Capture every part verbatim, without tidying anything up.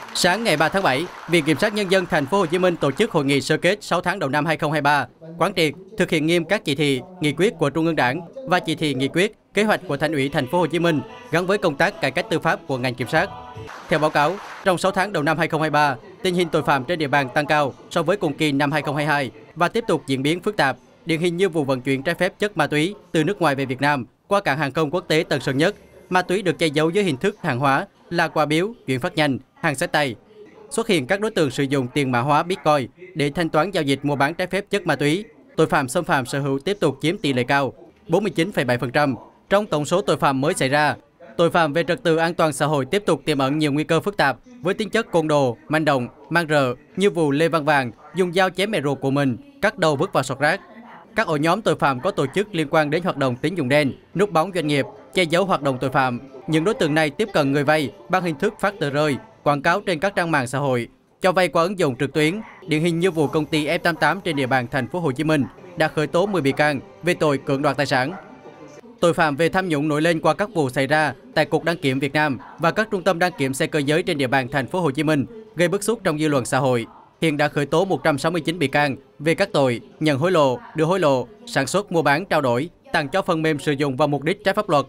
Sáng ngày ba tháng bảy, Viện Kiểm sát Nhân dân Thành phố Hồ Chí Minh tổ chức hội nghị sơ kết sáu tháng đầu năm hai nghìn không trăm hai mươi ba, quán triệt thực hiện nghiêm các chỉ thị, nghị quyết của Trung ương Đảng và chỉ thị nghị quyết, kế hoạch của Thành ủy Thành phố Hồ Chí Minh gắn với công tác cải cách tư pháp của ngành kiểm sát. Theo báo cáo, trong sáu tháng đầu năm hai nghìn không trăm hai mươi ba, tình hình tội phạm trên địa bàn tăng cao so với cùng kỳ năm hai nghìn không trăm hai mươi hai và tiếp tục diễn biến phức tạp, điển hình như vụ vận chuyển trái phép chất ma túy từ nước ngoài về Việt Nam qua cảng hàng không quốc tế Tân Sơn Nhất. Ma túy được che giấu dưới hình thức hàng hóa là quà biếu, chuyển phát nhanh, hàng xách tay. Xuất hiện các đối tượng sử dụng tiền mã hóa Bitcoin để thanh toán giao dịch mua bán trái phép chất ma túy. Tội phạm xâm phạm sở hữu tiếp tục chiếm tỷ lệ cao, bốn mươi chín phẩy bảy phần trăm trong tổng số tội phạm mới xảy ra. Tội phạm về trật tự an toàn xã hội tiếp tục tiềm ẩn nhiều nguy cơ phức tạp với tính chất côn đồ, manh động, man rợ như vụ Lê Văn Vàng dùng dao chém mẹ ruột của mình, cắt đầu vứt vào sọt rác. Các ổ nhóm tội phạm có tổ chức liên quan đến hoạt động tín dụng đen, núp bóng doanh nghiệp, che giấu hoạt động tội phạm. Những đối tượng này tiếp cận người vay bằng hình thức phát tờ rơi, quảng cáo trên các trang mạng xã hội, cho vay qua ứng dụng trực tuyến, điển hình như vụ công ty F tám mươi tám trên địa bàn Thành phố Hồ Chí Minh đã khởi tố mười bị can về tội cưỡng đoạt tài sản. Tội phạm về tham nhũng nổi lên qua các vụ xảy ra tại Cục Đăng kiểm Việt Nam và các trung tâm đăng kiểm xe cơ giới trên địa bàn Thành phố Hồ Chí Minh, gây bức xúc trong dư luận xã hội. Hiện đã khởi tố một trăm sáu mươi chín bị can về các tội nhận hối lộ, đưa hối lộ, sản xuất, mua bán, trao đổi, tặng cho phần mềm sử dụng vào mục đích trái pháp luật.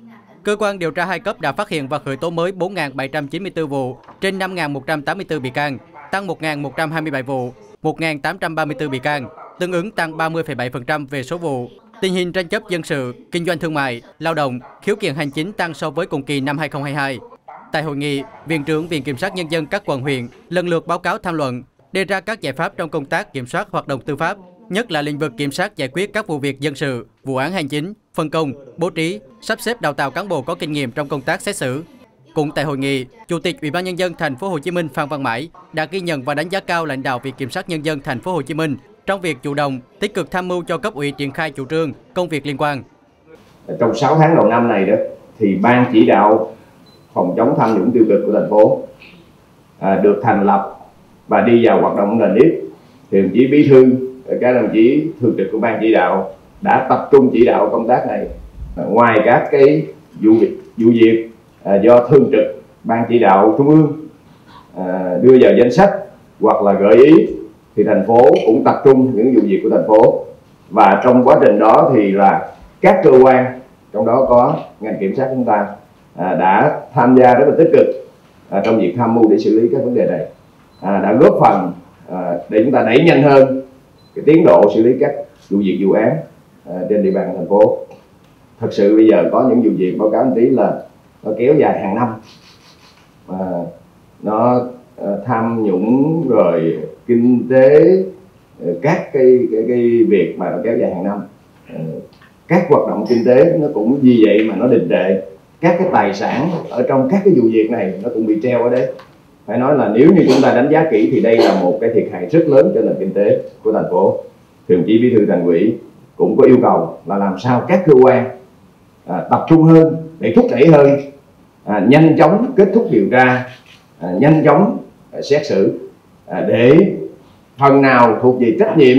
Cơ quan điều tra hai cấp đã phát hiện và khởi tố mới bốn nghìn bảy trăm chín mươi tư vụ trên năm nghìn một trăm tám mươi tư bị can, tăng một nghìn một trăm hai mươi bảy vụ, một nghìn tám trăm ba mươi tư bị can, tương ứng tăng ba mươi phẩy bảy phần trăm về số vụ. Tình hình tranh chấp dân sự, kinh doanh thương mại, lao động, khiếu kiện hành chính tăng so với cùng kỳ năm hai nghìn không trăm hai mươi hai. Tại hội nghị, Viện trưởng Viện Kiểm sát Nhân dân các quận huyện lần lượt báo cáo tham luận, đề ra các giải pháp trong công tác kiểm soát hoạt động tư pháp, nhất là lĩnh vực kiểm soát giải quyết các vụ việc dân sự, vụ án hành chính, phân công, bố trí, sắp xếp đào tạo cán bộ có kinh nghiệm trong công tác xét xử. Cũng tại hội nghị, Chủ tịch Ủy ban Nhân dân Thành phố Hồ Chí Minh Phan Văn Mãi đã ghi nhận và đánh giá cao lãnh đạo Viện Kiểm sát Nhân dân Thành phố Hồ Chí Minh trong việc chủ động, tích cực tham mưu cho cấp ủy triển khai chủ trương, công việc liên quan. Trong sáu tháng đầu năm này đó, thì ban chỉ đạo phòng chống tham nhũng tiêu cực của thành phố à, được thành lập và đi vào hoạt động nền nếp. Thì đồng chí bí thư, các đồng chí thường trực của ban chỉ đạo đã tập trung chỉ đạo công tác này. À, ngoài các cái vụ việc, vụ việc à, do thường trực ban chỉ đạo trung ương à, đưa vào danh sách hoặc là gợi ý, thì thành phố cũng tập trung những vụ việc của thành phố. Và trong quá trình đó thì là các cơ quan, trong đó có ngành kiểm sát chúng ta à, đã tham gia rất là tích cực à, trong việc tham mưu để xử lý các vấn đề này, à, đã góp phần à, để chúng ta đẩy nhanh hơn cái tiến độ xử lý các vụ việc vụ án à, trên địa bàn thành phố. Thật sự bây giờ có những vụ việc báo cáo một tí là nó kéo dài hàng năm, à, nó à, tham nhũng rồi kinh tế, các cái, cái cái việc mà nó kéo dài hàng năm, à, các hoạt động kinh tế nó cũng vì vậy mà nó đình trệ, các cái tài sản ở trong các cái vụ việc này nó cũng bị treo ở đấy. Phải nói là nếu như chúng ta đánh giá kỹ thì đây là một cái thiệt hại rất lớn cho nền kinh tế của thành phố. Thường chí bí thư Thành ủy cũng có yêu cầu là làm sao các cơ quan à, tập trung hơn để thúc đẩy hơn, à, nhanh chóng kết thúc điều tra, à, nhanh chóng à, xét xử, à, để phần nào thuộc về trách nhiệm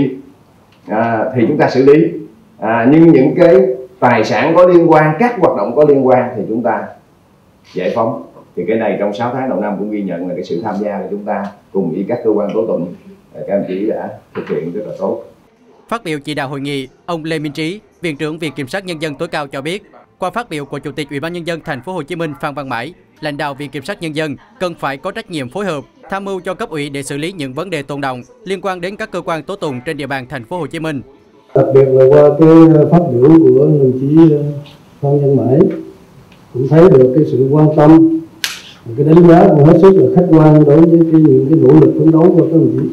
à, thì chúng ta xử lý, à, nhưng những cái tài sản có liên quan, các hoạt động có liên quan thì chúng ta giải phóng. Thì cái này trong sáu tháng đầu năm cũng ghi nhận là cái sự tham gia của chúng ta cùng với các cơ quan tố tụng, các anh chị đã thực hiện rất là tốt. Phát biểu chỉ đạo hội nghị, ông Lê Minh Trí, Viện trưởng Viện Kiểm sát Nhân dân tối cao cho biết, qua phát biểu của Chủ tịch Ủy ban Nhân dân Thành phố Hồ Chí Minh Phan Văn Mãi, lãnh đạo Viện Kiểm sát Nhân dân cần phải có trách nhiệm phối hợp, tham mưu cho cấp ủy để xử lý những vấn đề tồn đọng liên quan đến các cơ quan tố tụng trên địa bàn Thành phố Hồ Chí Minh. Đặc biệt là qua cái phát biểu của đồng chí Phan Văn Mãi cũng thấy được cái sự quan tâm, cái đánh giá cũng hết sức là khách quan đối với cái, những cái nỗ lực phấn đấu của các đồng chí.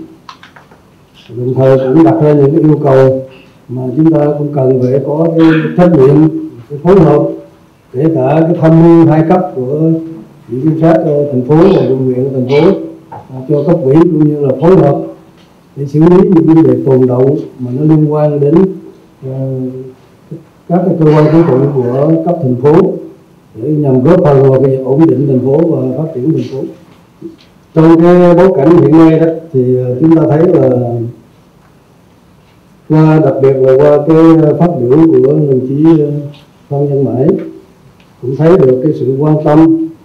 Đồng thời cũng đặt ra những cái yêu cầu mà chúng ta cũng cần phải có cái trách nhiệm, cái phối hợp, kể cả cái tham mưu hai cấp của Viện Kiểm sát thành phố và quận huyện thành phố cho cấp ủy cũng như là phối hợp để xử lý những vấn đề tồn đọng mà nó liên quan đến uh, các cái cơ quan tố tụng của cấp thành phố để nhằm góp phần vào cái ổn định thành phố và phát triển thành phố. Trong cái bối cảnh hiện nay đó thì chúng ta thấy là qua đặc biệt là qua cái phát biểu của đồng chí Phan Văn Mãi cũng thấy được cái sự quan tâm,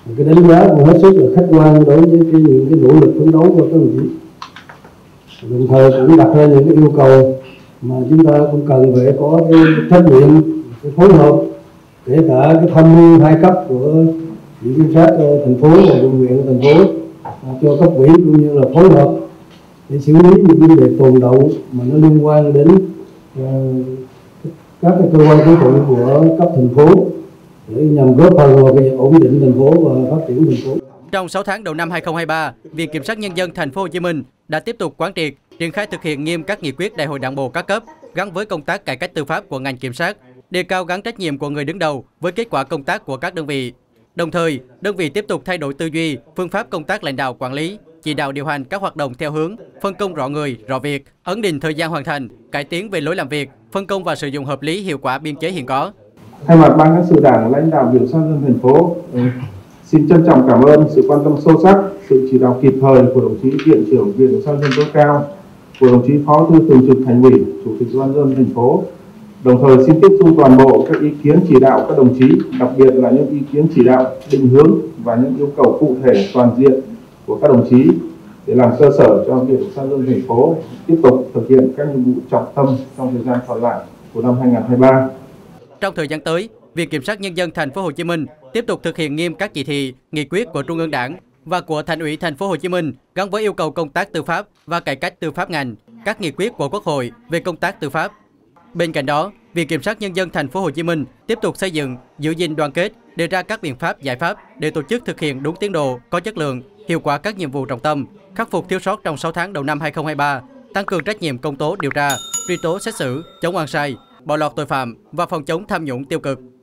Cái đánh giá cũng hết sức là khách quan đối với cái, những cái nỗ lực phấn đấu của các đồng chí. Đồng thời cũng đặt ra những cái yêu cầu mà chúng ta cũng cần phải có cái trách nhiệm, cái phối hợp, kể cả cái tham mưu hai cấp của viện kiểm sát thành phố và quận huyện thành phố cho cấp ủy cũng như là phối hợp để xử lý những vấn đề tồn đọng mà nó liên quan đến uh, các cái cơ quan tố tụng của cấp thành phố để nhằm góp phần vào cái ổn định thành phố và phát triển thành phố. Trong sáu tháng đầu năm hai không hai ba, Viện Kiểm sát Nhân dân Thành phố Hồ Chí Minh đã tiếp tục quán triệt, triển khai thực hiện nghiêm các nghị quyết Đại hội Đảng bộ các cấp gắn với công tác cải cách tư pháp của ngành kiểm sát, đề cao gắn trách nhiệm của người đứng đầu với kết quả công tác của các đơn vị. Đồng thời, đơn vị tiếp tục thay đổi tư duy, phương pháp công tác lãnh đạo quản lý, chỉ đạo điều hành các hoạt động theo hướng phân công rõ người, rõ việc, ấn định thời gian hoàn thành, cải tiến về lối làm việc, phân công và sử dụng hợp lý hiệu quả biên chế hiện có. Thay mặt Ban Cán sự Đảng, lãnh đạo Viện Kiểm sát Nhân dân thành phố xin trân trọng cảm ơn sự quan tâm sâu sắc, sự chỉ đạo kịp thời của đồng chí Viện trưởng Viện Kiểm sát Nhân dân tối cao, của đồng chí Phó Thư thường trực Thành ủy, Chủ tịch Ủy ban nhân dân thành phố. Đồng thời xin tiếp thu toàn bộ các ý kiến chỉ đạo các đồng chí, đặc biệt là những ý kiến chỉ đạo định hướng và những yêu cầu cụ thể toàn diện của các đồng chí để làm cơ sở cho Viện Kiểm sát Nhân dân thành phố tiếp tục thực hiện các nhiệm vụ trọng tâm trong thời gian còn lại của năm hai nghìn không trăm hai mươi ba. Trong thời gian tới, Viện Kiểm sát Nhân dân Thành phố Hồ Chí Minh tiếp tục thực hiện nghiêm các chỉ thị, nghị quyết của Trung ương Đảng và của Thành ủy Thành phố Hồ Chí Minh gắn với yêu cầu công tác tư pháp và cải cách tư pháp ngành, các nghị quyết của Quốc hội về công tác tư pháp. Bên cạnh đó, Viện Kiểm sát Nhân dân Thành phố Hồ Chí Minh tiếp tục xây dựng, giữ gìn đoàn kết, đề ra các biện pháp, giải pháp để tổ chức thực hiện đúng tiến độ, có chất lượng, hiệu quả các nhiệm vụ trọng tâm, khắc phục thiếu sót trong sáu tháng đầu năm hai không hai ba, tăng cường trách nhiệm công tố điều tra, truy tố xét xử, chống oan sai, bỏ lọt tội phạm và phòng chống tham nhũng tiêu cực.